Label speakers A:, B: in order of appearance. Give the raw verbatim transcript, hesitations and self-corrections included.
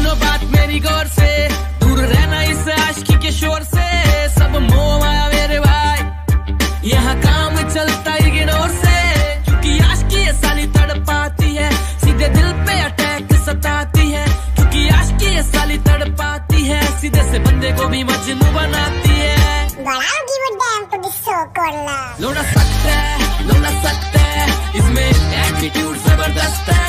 A: सुनो बात मेरी गौर से, दूर रहना इस आशिकी के शोर से। सब मोह माया मेरे भाई, यहाँ काम चलता इग्नोर से, क्योंकि आशिकी ये साली तड़पाती है, सीधे दिल पे अटैक सताती है। क्योंकि आशिकी ये साली तड़पाती है, सीधे से बंदे को भी मजनू बनाती है। लौटा सकता है, लौटा सकता है, इसमें एटीट्यूड जबरदस्त है।